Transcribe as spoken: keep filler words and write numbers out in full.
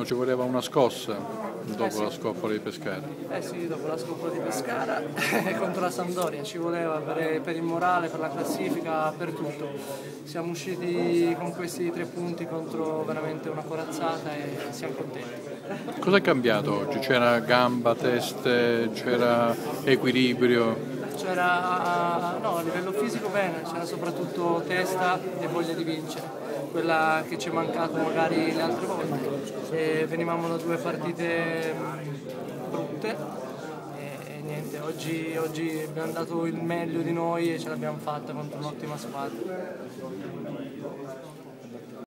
ci voleva una scossa dopo eh sì. la scoppola di Pescara. Eh sì, dopo la scoppola di Pescara contro la Sampdoria ci voleva per, per il morale, per la classifica, per tutto. Siamo usciti con questi tre punti contro veramente una corazzata e siamo contenti. Cosa è cambiato oggi? C'era gamba, teste, c'era equilibrio? C'era, no, a livello fisico bene, c'era soprattutto testa e voglia di vincere, quella che ci è mancato magari le altre volte. E venivamo da due partite brutte e, e niente, oggi, oggi abbiamo dato il meglio di noi e ce l'abbiamo fatta contro un'ottima squadra.